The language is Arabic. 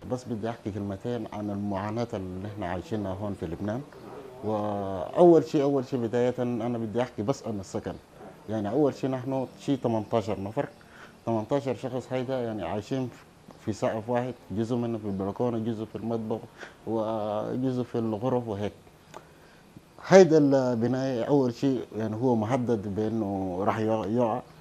بس بدي احكي كلمتين عن المعاناة اللي احنا عايشينها هون في لبنان. واول شيء بداية انا بدي احكي بس عن السكن. يعني اول شيء نحن شيء 18 نفر، 18 شخص هيدا يعني عايشين في سقف واحد، جزء منه في البلكونة، جزء في المطبخ، وجزء في الغرف وهيك. هيدا البناية أول شيء يعني هو مهدد بأنه راح يقع.